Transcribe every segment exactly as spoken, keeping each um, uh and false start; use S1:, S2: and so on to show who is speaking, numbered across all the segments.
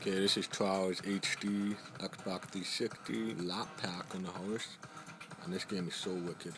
S1: Okay, this is twelve H D, Xbox three sixty, lock pack on the house, and this game is so wicked.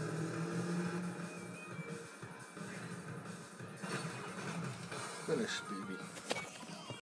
S1: Gonna